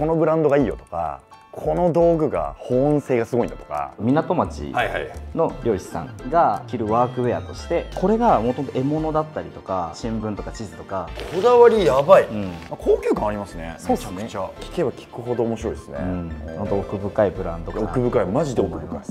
このブランドがいいよとか、この道具が保温性がすごいんだとか。 港町の漁師さんが着るワークウェアとして、これがもともと獲物だったりとか新聞とか地図とか。 こだわりやばい、高級感ありますね。 そうですね。 めちゃくちゃ聞けば聞くほど面白いですね。 あと奥深いブランドかな。 奥深い、マジで奥深いです。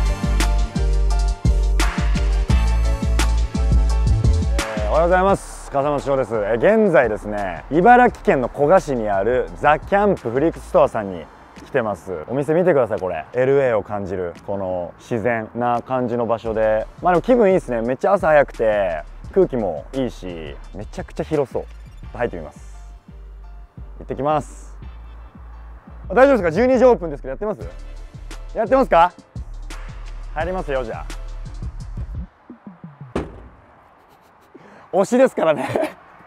おはようございます。笠松翔です。現在ですね、茨城県の古河市にあるザ・キャンプフリークストアさんに来てます。お店見てください。これ LA を感じるこの自然な感じの場所で、まあでも気分いいですね。めっちゃ朝早くて空気もいいし、めちゃくちゃ広そう。入ってみます。行ってきます。大丈夫ですか？12時オープンですけど、やってます？やってますか？入りますよ。じゃあ推しですからね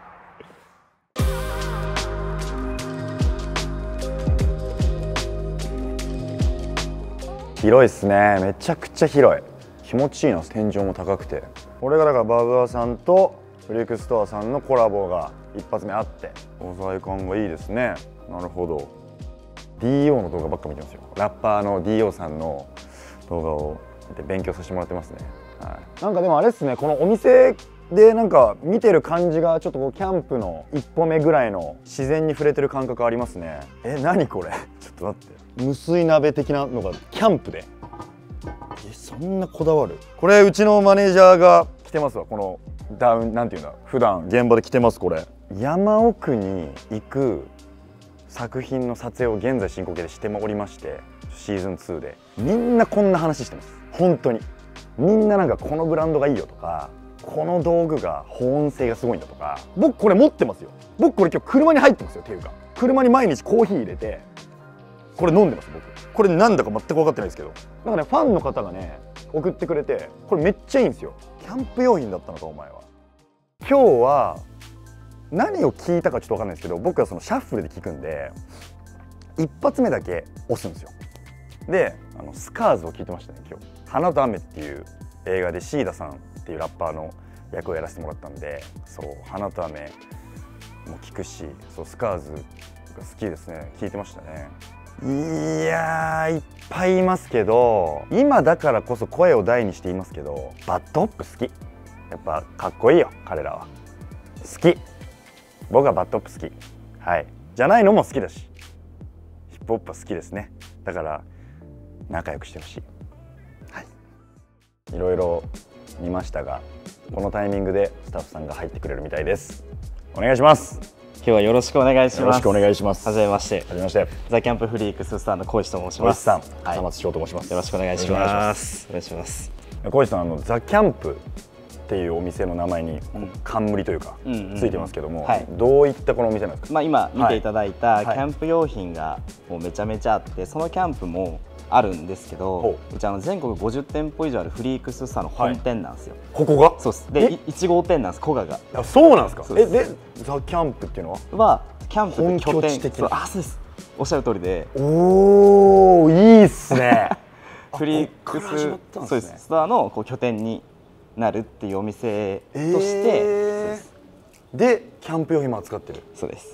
広いっすね。めちゃくちゃ広い。気持ちいいな。天井も高くて。これがだからバブアさんとフリークストアさんのコラボが一発目あって、素材感がいいですね。なるほど。 DO の動画ばっか見てますよ。ラッパーの DO さんの動画を見て勉強させてもらってますね。はい、なんかでもあれですね、このお店でなんか見てる感じがちょっとこうキャンプの一歩目ぐらいの自然に触れてる感覚ありますね。何これちょっと待って、無水鍋的なのがキャンプで、そんなこだわる？これうちのマネージャーが着てますわ。このダウン、なんていうんだ、普段現場で着てます。これ山奥に行く作品の撮影を現在進行形でしておりまして、シーズン2でみんなこんな話してます。本当にみんななんかこのブランドがいいよとか、この道具が保温性がすごいんだとか。僕これ持ってますよ。僕これ今日車に入ってますよ。っていうか車に毎日コーヒー入れてこれ飲んでます。僕これなんだか全く分かってないですけど、なんかねファンの方がね送ってくれて、これめっちゃいいんですよ。キャンプ用品だったのかお前は。今日は何を聞いたかちょっと分かんないですけど、僕はそのシャッフルで聞くんで一発目だけ押すんですよ。でスカーズを聞いてましたね今日。花と雨っていう映画でシーダさんっていうラッパーの役をやらせてもらったんで、そう花と雨も聞くし、そうスカーズが好きですね。聞いてましたね。いやーいっぱいいますけど、今だからこそ声を大にして言いますけど、バッドホップ好き。やっぱかっこいいよ彼らは。好き。僕はバッドホップ好き。はい。じゃないのも好きだし、ヒップホップは好きですね。だから仲良くしてほしい。はい。いろいろ見ましたが、このタイミングでスタッフさんが入ってくれるみたいです。お願いします。 今日はよろしくお願いします。 よろしくお願いします。 はじめまして。 はじめまして。 ザ・キャンプフリークススターの小石と申します。 小石さん、笠松翔と申します。 よろしくお願いします。お願いします。 小石さん、ザ・キャンプっていうお店の名前に冠というかついてますけども、どういったこのお店なんですか？ 今見ていただいたキャンプ用品がもうめちゃめちゃあって、そのキャンプもあるんですけど、うち全国50店舗以上あるフリークススターの本店なんですよ。 ここが？そうです。で1号店なんです、古賀が。 あ、そうなんですか。でザ・キャンプっていうのはキャンプの拠点。あ、そうです。おっしゃる通りで。 おお、いいっすね。 フリークススターの拠点になるっていうお店としてでキャンプ用品も扱ってる。 そうです。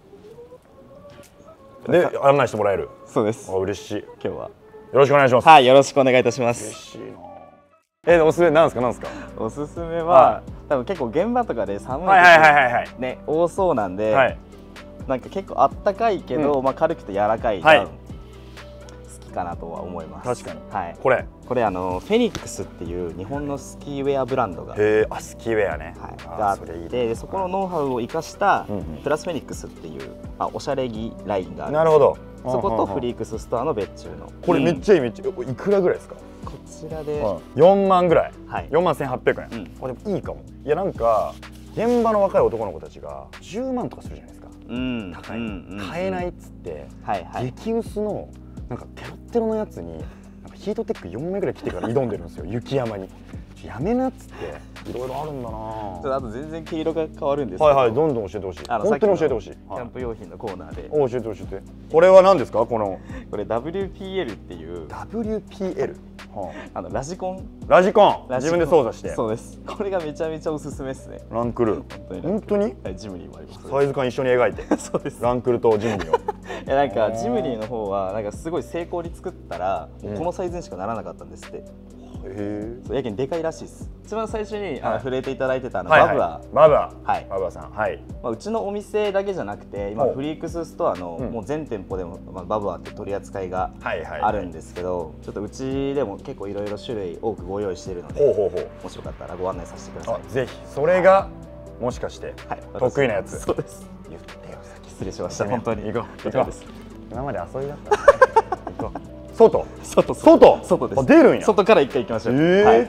で案内してもらえる。 そうです。 嬉しい。 今日はよろしくお願いします。 はい、よろしくお願いいたします。 嬉しいな。おすすめなんですか？なんですか？ おすすめは多分結構現場とかで寒い時ね多そうなんで、なんか結構あったかいけどまあ軽くて柔らかいダウン好きかなとは思います。 確かに。 はい。 これフェニックスっていう日本のスキーウェアブランドがスキーウェアねがあって、そこのノウハウを生かしたプラスフェニックスっていうおしゃれ着ラインがある。 なるほど。 そことフリークスストアの別注の。 これめっちゃいい。めっちゃいくらぐらいですか？ こちらで 4万ぐらい。 はい。 4万1800円。これいいかも。いやなんか現場の若い男の子たちが10万とかするじゃないですか。高い。買えないっつって激薄のなんかテロッテロのやつにヒートテック4名ぐらい着てから挑んでるんですよ。雪山に。やめなっつって。いろいろあるんだな。 あと全然毛色が変わるんですけど。 はい、どんどん教えてほしい。本当に教えてほしい。キャンプ用品のコーナーで。 教えて教えて。これは何ですか？これ WPL っていう。 WPL。 ラジコン。 自分で操作して。 そうです。これがめちゃめちゃおすすめですね。 ランクル。本当に？ ジムニーもあります。 サイズ感一緒に描いて。 そうです。 ランクルとジムニーを。 いやなんかジムニーの方はなんかすごい精巧に作ったらもうこのサイズにしかならなかったんですって。やけんでかいらしいです。一番最初に触れていただいてたバブアさん、はい、 うちのお店だけじゃなくて今フリークスストアのもう全店舗でもバブアって取り扱いがあるんですけど、ちょっとうちでも結構いろいろ種類多くご用意しているので、もしよかったらご案内させてください。 ぜひ。それがもしかして得意なやつ。 そうです。言ってよ、失礼しました。本当に行こう。今まで遊びだったからね。行こう。外です。出るんや。 外から一回行きましょう。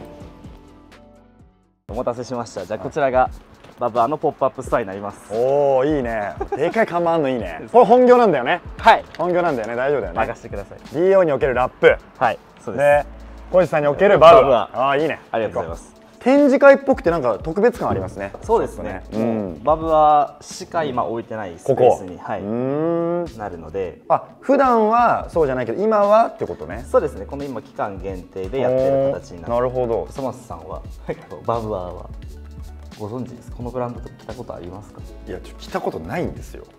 お待たせしました。じゃあこちらがバブアのポップアップストアになります。 おお、いいね。でかい看板あんのいいね。これ本業なんだよね。 はい。 本業なんだよね。大丈夫だよね。 任せてください。 DO におけるラップ。 はい。そうです。 小路さんにおけるバブア。ああ、いいね。 ありがとうございます。 展示会っぽくてなんか特別感ありますね。 そうですね。バブアしか今置いてないスペースになるので、 普段はそうじゃないけど今はってことね。 そうですね。この今期間限定でやってる形になって。 なるほど。 ソマスさんはバブアはご存知ですか？このブランドと来たことありますか？ いや、来たことないんですよ。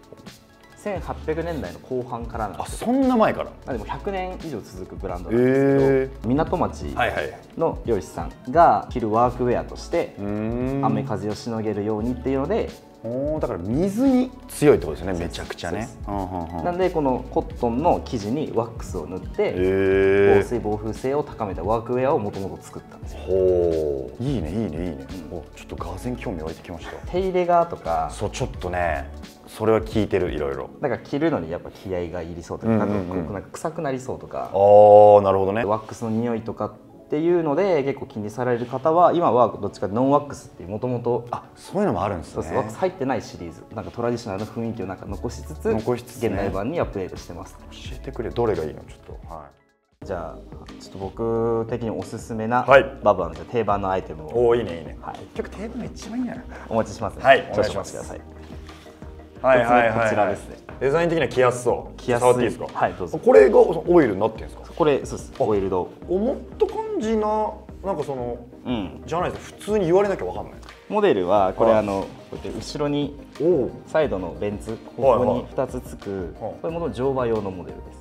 1800年代の後半からなんですよ。 そんな前から。 でも100年以上続くブランドなんですけど、港町の漁師さんが着るワークウェアとして雨風をしのげるようにっていうので、 だから水に強いってことですね。めちゃくちゃね。 なんでこのコットンの生地にワックスを塗って防水防風性を高めたワークウェアをもともと作ったんですよ。いいねいいねいいね。ちょっとがぜん興味湧いてきました。 手入れがとか、 そうちょっとね、それは聞いてる。いろいろだから着るのにやっぱ気合がいりそうとか、なんか臭くなりそうとか、 なるほどね。 ワックスの匂いとかっていうので結構気にされる方は、今はどっちかノンワックスっていうもともとそういうのもあるんですね。 ワックス入ってないシリーズ、なんかトラディショナルな雰囲気をなんか残しつつ現代版にアップデートしてます。 教えてくれ、どれがいいの？ちょっと。 じゃあちょっと僕的におすすめなバブアの定番のアイテムを。 いいねいいね。結局定番が一番いいんだよ。 お待ちしますね。 はい、お願いします。ください。 こちらですね。デザイン的には着やすそう。触っていいですか？ はい、どうぞ。 これがオイルになってるんですか？ これそうです。オイルド。 思った感じな、なんかそのじゃないです。普通に言われなきゃわかんない。 モデルはこれこうやって後ろにサイドのベンツ、ここに2つつく、これもと乗馬用のモデルです。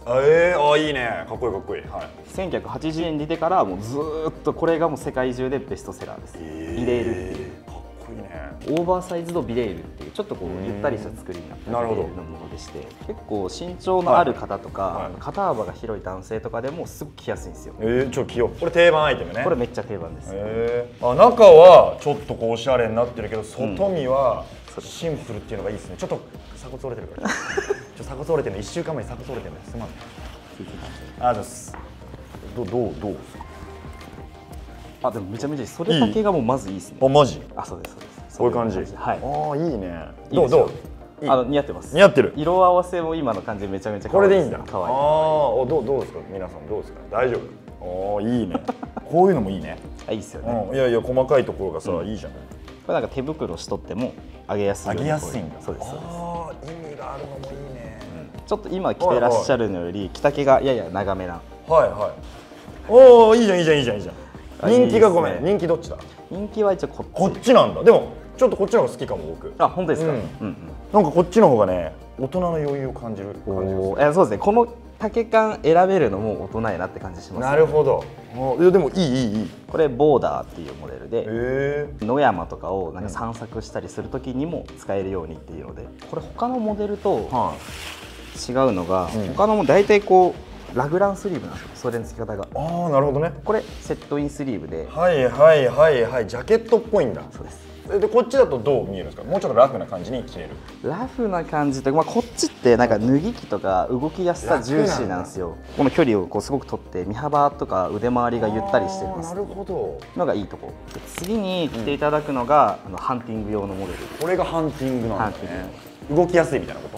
いいね。かっこいいかっこいい。 1980年に出てからもうずっとこれがもう世界中でベストセラーです。ビレールっていう。オーバーサイズドビレールっていうちょっとこうゆったりした作りになったビレールのものでして、結構身長のある方とか肩幅が広い男性とかでもすごく着やすいんですよ。 ちょっと着よう。これ定番アイテムね。 これめっちゃ定番です。 中はちょっとこうおしゃれになってるけど、外見はシンプルっていうのがいいですね。ちょっと鎖骨折れてるから鎖骨折れてるの、1週間前に鎖骨折れてるのすまんね。ありがとうございます。どうですか？ でもめちゃめちゃいい。それだけがもうまずいいですね。 マジ？ そうですそうです。 こういう感じ。 はい。 いいね。 どう？似合ってます。 似合ってる。 色合わせも今の感じめちゃめちゃこれでいいんだ。 可愛い。 どうですか？皆さんどうですか？大丈夫？いいね。こういうのもいいね。 いいですよね。 いやいや、細かいところがさ、いいじゃん。これなんか手袋しとっても上げやすい。 上げやすいんだ。 そうです。 意味があるのもいいね。 ちょっと今着てらっしゃるのより着丈がやや長めな。 いいじゃんいいじゃんいいじゃんいいじゃん。人気がごめん。人気どっちだ？ 人気は一応こっちなんだ。でもちょっとこっちの方が好きかも僕。 本当ですか？ なんかこっちの方がね、大人の余裕を感じる感じです。そうですね。この丈感選べるのも大人やなって感じします。 なるほど。でもいい。 これボーダーっていうモデルで、野山とかをなんか散策したりする時にも使えるようにっていうので、これ他のモデルと違うのが、他のも大体こうラグランスリーブなんですよ。それの付け方が。 なるほどね。 これセットインスリーブで。 ジャケットっぽいんだ。 そうです。 でこっちだとどう見えるんですか？もうちょっとラフな感じに着れる。 ラフな感じというか、こっちってなんか脱ぎ着とか動きやすさ重視なんですよ。この距離をこうすごく取って身幅とか腕回りがゆったりしてます。 なるほど。 のがいいとこ。次に着ていただくのがハンティング用のモデル。 これがハンティングなんですね。動きやすいみたいなこと？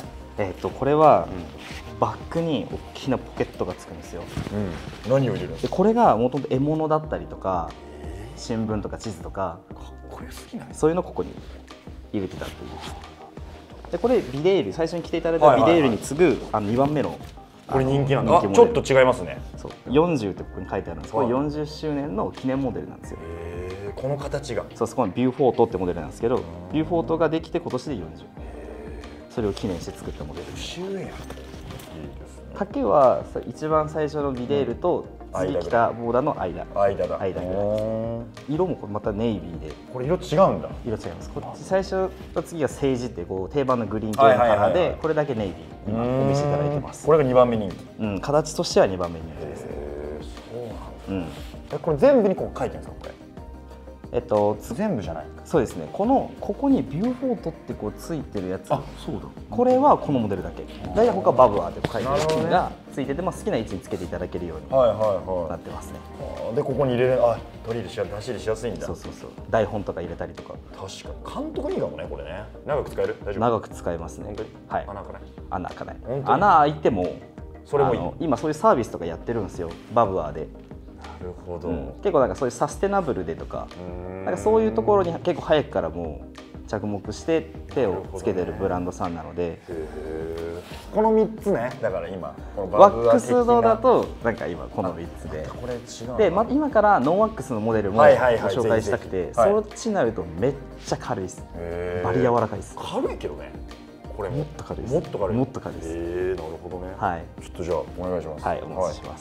これはバッグに大きなポケットがつくんですよ。 何を入れるんですか？ これがもともと獲物だったりとか新聞とか地図とかそういうのをここに入れてたっていう。でこれビレール、最初に着ていただいたビレールに次ぐ2番目のこれ人気なんだ。ちょっと違いますね。 そう40ってここに書いてあるんです。これ40周年の記念モデルなんですよ。 この形が。 そこにビューフォートってモデルなんですけど、ビューフォートができて今年で40。それを記念して作ったモデル。 丈は一番最初のビデールと次来たボーダーの間ぐらいです。色もまたネイビーで、 これ色違うんだ。 色違います。こっち最初と次がセージってこう定番のグリーン系のカラーで、これだけネイビー今お見せいただいてます。 これが2番目人気。形としては2番目人気ですね。 そうなんだ。これ全部にこう書いてるんですか、これ。全部じゃない。 そうですね。ここにビューフォートってこうついてるやつ。あ、そうだ。これはこのモデルだけ。大体他はバブアーって書いてるピンがついてて、好きな位置につけていただけるようになってますね。 でここに入れる、取り入れ出し入れしやすいんだ。 そう。台本とか入れたりとか。 確かに監督いいかもね、これね。長く使える？大丈夫？ 長く使えますね。 本当に？ はい。 穴開かない。 穴開いてもそれもいい。 今そういうサービスとかやってるんですよ、バブアーで。 なるほど。 結構なんかそういうサステナブルでとか、なんかそういうところに結構早くからもう着目して手をつけてるブランドさんなので。 この3つね。だから今このワックスドだとなんか今この3つで。 これ違う。 で、今からノンワックスのモデルもご紹介したくて、そっちになるとめっちゃ軽いです。バリ柔らかいです。 軽いけどね。これもっと軽いです。 もっと軽い。 もっと軽いです。 なるほどね。 はい。 ちょっとじゃあお願いします。 はい、お願いします。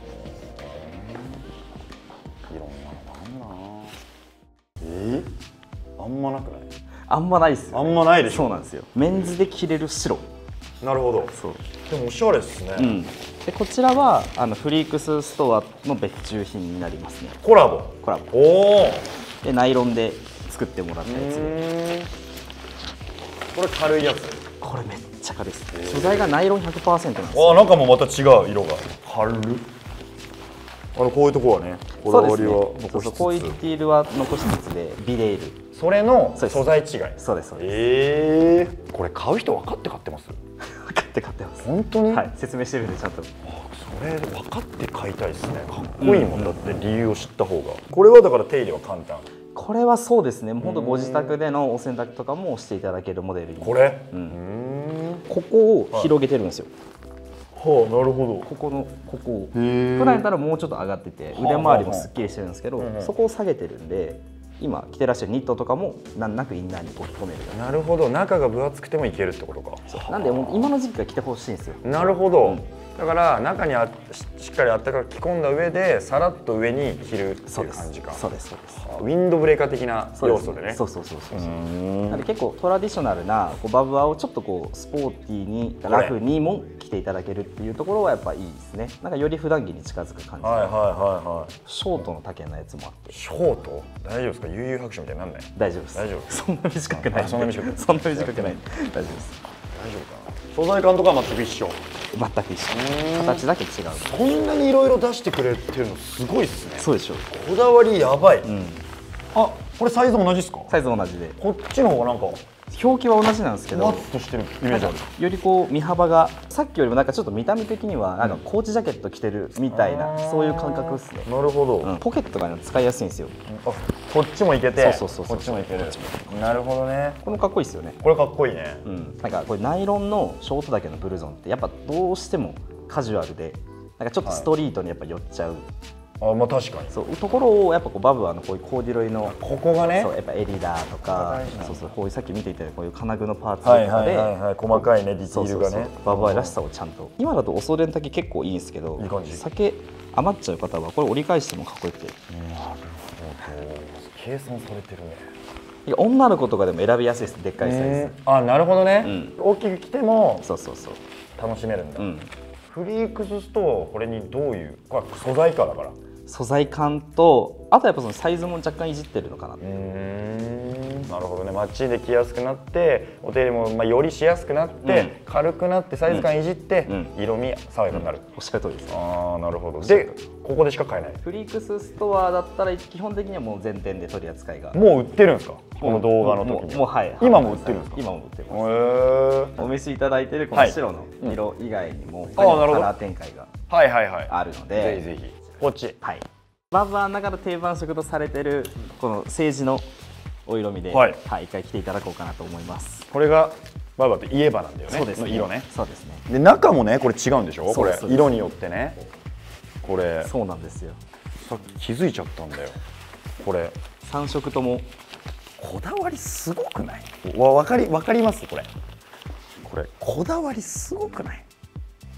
いろんなのあるな。あんまなくない？ あんまないですよ。 あんまないでしょ。 そうなんですよ。メンズで着れる白。 なるほど。そう。でもおしゃれですね。 でこちらはフリークスストアの別注品になりますね。 コラボ。おお。 でナイロンで作ってもらったやつで。 これ軽いやつ。 これめっちゃ軽いです。素材がナイロン 100% なんです。 中もまた違う色が。軽っ。こういうとこはね、こだわりは残しつつ、 こういうディティールは残しつつでビデール。 それの素材違い。 そうです。そうです。 これ買う人分かって買ってます？ 分かって買ってます。 本当に？ はい、説明してるんでちゃんと。 それ分かって買いたいですね。かっこいいもんだって理由を知った方が。これはだから手入れは簡単。 これはそうですね。本当ご自宅でのお洗濯とかもしていただけるモデルに。 これ？ ここを広げてるんですよ。 はあ、なるほど。 ここを普段やったらもうちょっと上がってて腕周りもすっきりしてるんですけど、そこを下げてるんで今着てらっしゃるニットとかも難なくインナーにこう込める。 なるほど。中が分厚くてもいけるってことか。 なんで今の時期から着てほしいんですよ。 なるほど。だから中にしっかりあったかく着込んだ上でさらっと上に着るっていう感じか。 そうです。 ウィンドブレーカー的な要素でね。 そう。なんで結構トラディショナルなバブアーをちょっとこうスポーティーにラフにも着ていただけるっていうところはやっぱいいですね。なんかより普段着に近づく感じ。ショートの丈のやつもあって。 ショート？大丈夫ですか？悠々白書みたいになんない？ 大丈夫です。 大丈夫。 そんな短くない。 そんな短くない。 そんな短くない。大丈夫です。 大丈夫かな。素材感とかは全く一緒。 全く一緒。形だけ違う。 こんなにいろいろ出してくれてるのすごいですね。 そうでしょ。 こだわりやばい。あ、これサイズ同じですか？ サイズ同じで。 こっちの方がなんか表記は同じなんですけど、 ふわっとしてるイメージある。 よりこう身幅がさっきよりもなんかちょっと見た目的にはなんかコーチジャケット着てるみたいなそういう感覚ですね。 なるほど。 ポケットが使いやすいんですよ。 こっちもいけて、 そうこっちもいける。なるほどね。 これかっこいいですよね。 これかっこいいね。 なんかこれナイロンのショート丈のブルゾンってやっぱどうしてもカジュアルでなんかちょっとストリートにやっぱ寄っちゃう。 まあ確かに。 そうところをやっぱバブアーのこういうコーデュロイのここがね、 そうやっぱ襟だとか、こういうさっき見ていただいたこういう金具のパーツとかで細かいねディティールがね、 バブアーらしさをちゃんと。今だとお袖の丈結構いいんですけど、丈余っちゃう方はこれ折り返してもかっこよくて。 なるほど。計算されてるね。 女の子とかでも選びやすいです。でっかいサイズ。 なるほどね。大きく着ても楽しめるんだ。フリークスストアはこれにどういう、これ素材からだから。 素材感とあとやっぱそのサイズも若干いじってるのかな。 なるほどね。街で着やすくなってお手入れもよりしやすくなって軽くなってサイズ感いじって色味爽やかになる。 おっしゃる通りです。 なるほど。でここでしか買えない。 フリークスストアだったら基本的にはもう全店で取り扱いがもう売ってるんですか？この動画の時にもうはい。 今も売ってるんですか？ 今も売ってます。お見せいただいてるこの白の色以外にもカラー展開があるのでぜひぜひこっち。 はい。バブアーの中で定番色とされてるこのセージのお色味で、はい、一回着ていただこうかなと思います。 これがバブアーといえばなんだよね。 そうですね。 色ね。 そうですね。 で中もねこれ違うんでしょ？これ色によってね。これそうなんですよ。 さっき気づいちゃったんだよ。これ 3色ともこだわりすごくない？わかりますこれ。こだわりすごくない？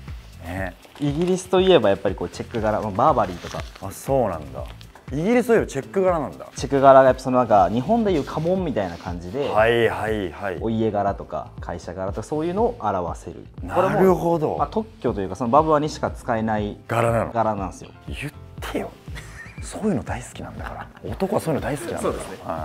ね、 イギリスといえばやっぱりこうチェック柄、バーバリーとか。 あ、そうなんだ。イギリスといえばチェック柄なんだ。 チェック柄がやっぱそのなんか日本でいう家紋みたいな感じで、 はいはいはい。 お家柄とか会社柄とかそういうのを表せる。 なるほど。 まあ、特許というかそのバブアにしか使えない柄なの。 柄なんですよ。 言ってよ。そういうの大好きなんだから。男はそういうの大好きなんだから。 そうですね。 はい。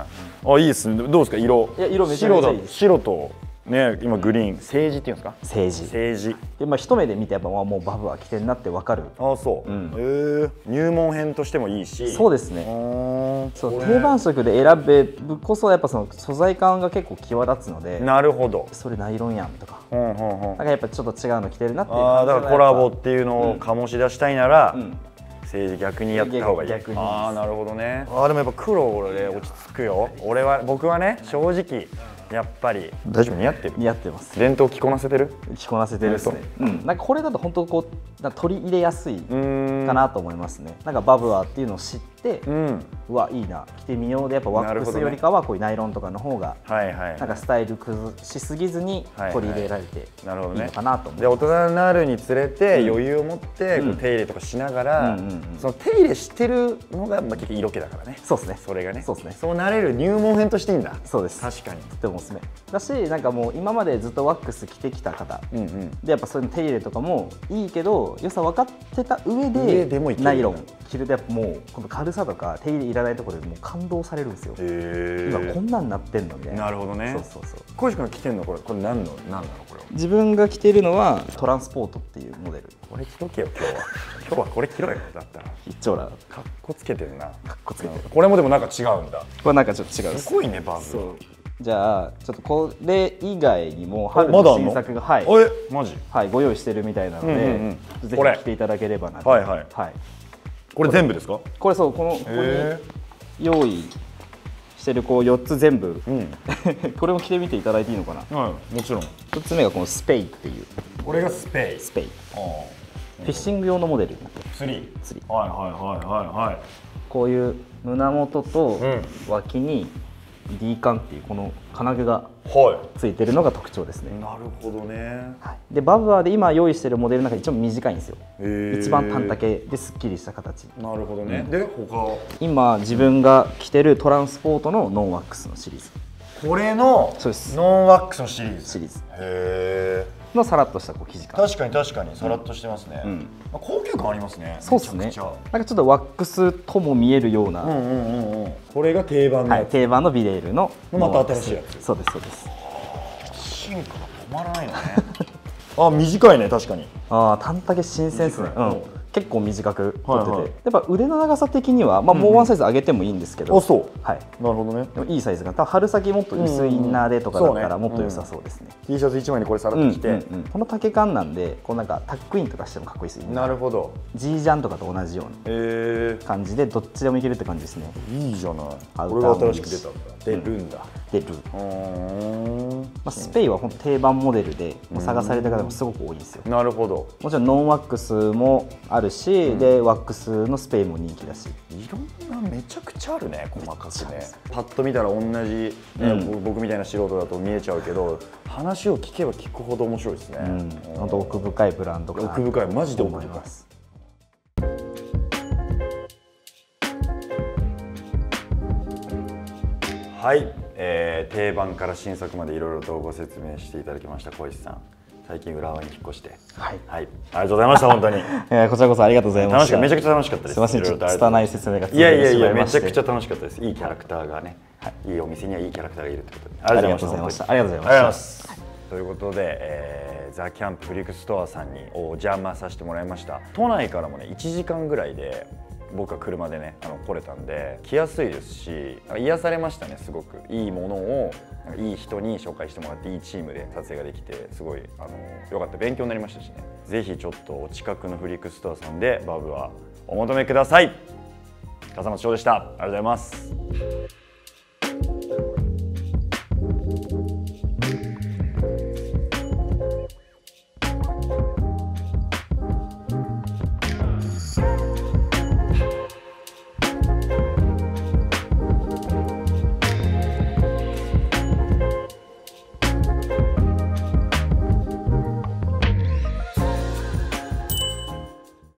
あ、いいですね。どうですか、色。 いや、色めちゃめちゃいいです。 白とね、今グリーン、セージっていうんですか。 セージ。 セージ。 で、まあ一目で見てやっぱもうバブア着てんなってわかる。 あ、そう。入門編としてもいいし。 そうですね。そう、定番色で選べるこそやっぱその素材感が結構際立つので。 なるほど。 それナイロンやんとか。なんかやっぱちょっと違うの着てるなっていう感じ。ああ、だからコラボっていうのを醸し出したいなら。政治逆にやった方がいい。ああ、なるほどね。ああ、でもやっぱ黒俺で落ち着くよ。僕はね、正直やっぱり大丈夫、似合ってる。 似合ってます。 伝統着こなせてる。 着こなせてるですね。なんかこれだと本当こう取り入れやすいかなと思いますね。なんかバブアーっていうのを知って、うわいいな着てみようでやっぱワックスよりかはこういうナイロンとかの方がなんかスタイル崩しすぎずに取り入れられていいのかなと思います。 で大人になるにつれて余裕を持ってこう手入れとかしながらその手入れしてるのが結局色気だからね。 そうですね。 それがね。 そうですね。 そうなれる入門編としていいんだ。 そうです。 確かに。 とてもおすすめだし、なんかもう今までずっとワックス着てきた方でやっぱそういう手入れとかもいいけど良さ分かってた上でナイロン着るとやっぱもうこの軽さとか手入れいらないところでもう感動されるんですよ。今こんなんなってんのみたいな。 なるほどね。 そうそうそう。 小石君が着てんのこれ何なのこれ。 自分が着てるのはトランスポートっていうモデル。 これ着とけよ今日はこれ着ろよだったら。 一丁羅。 かっこつけてるな。 かっこつけてる。 これもでもなんか違うんだ。 これなんかちょっと違う。 すごいねバズ。 じゃあちょっとこれ以外にも春の新作がはいマジはいご用意してるみたいなのでぜひ着ていただければなと。 はいはいはい。これ全部ですか？ これそうここに用意してるこう4つ全部これも着てみていただいていいのかな？ はい、もちろん。 1つ目がこのスペイっていう。 これがスペイ。 フィッシング用のモデルになってる。 釣り。はいはいはいはい。 こういう胸元と脇にD カンっていうこの金具がついてるのが特徴ですね。 なるほどね。 でバブアーで今用意してるモデルの中で一番短いんですよ。一番短丈ですっきりした形。 なるほどね。で他今自分が着てるトランスポートのノンワックスのシリーズ。 これのノンワックスのシリーズ。へえ。 のさらっとしたこう生地感。 確かにさらっとしてますね。高級感ありますね。 そうですね。なんかちょっとワックスとも見えるような。 これが定番のやつ。 定番のビレールのまた新しいやつ。 そうですそうです。 進化が止まらないのね。あ、短いね確かに。 ああ、短丈新鮮ですね。結構短く取ってて、やっぱ腕の長さ的にはまあもうワンサイズ上げてもいいんですけど。 あ、そう。 はい。 なるほどね。 でもいいサイズが。多分春先もっと薄いインナーでとかだったらもっと良さそうですね。 T シャツ1枚にこれさらっと着て、 この丈感なんで、こうなんかタックインとかしてもかっこいいですよね。 なるほど。 ジージャンとかと同じような感じでどっちでもいけるって感じですね。 いいじゃない。これが新しく出たんだ。出るんだ。 出る。スペイは本当定番モデルで探された方もすごく多いんですよ。 なるほど。 もちろんノンワックスもあるし、でワックスのスペインも人気だし。 いろんなめちゃくちゃあるね、細かくね。パッと見たら同じ僕みたいな素人だと見えちゃうけど、話を聞けば聞くほど面白いですね。 本当奥深いブランドかな。 奥深い、マジで奥深い。はい、定番から新作までいろいろとご説明していただきました小石さん。最近浦和に引っ越して、はい、ありがとうございました本当に。 こちらこそありがとうございました。 めちゃくちゃ楽しかったです。 すみません、ちょっと拙い説明が続いてしまいまして。 いやめちゃくちゃ楽しかったです。いいキャラクターがね、いいお店にはいいキャラクターがいるということで、 ありがとうございました。ありがとうございました。 ということで、ザ・キャンプフリークストアさんにお邪魔させてもらいました。都内からもね1時間ぐらいで僕は車でね来れたんで来やすいですし癒されましたね。すごくいいものをいい人に紹介してもらっていいチームで撮影ができてすごい良かった。勉強になりましたしね。ぜひちょっとお近くのフリークストアさんでバブはお求めください。笠松翔でした。ありがとうございます。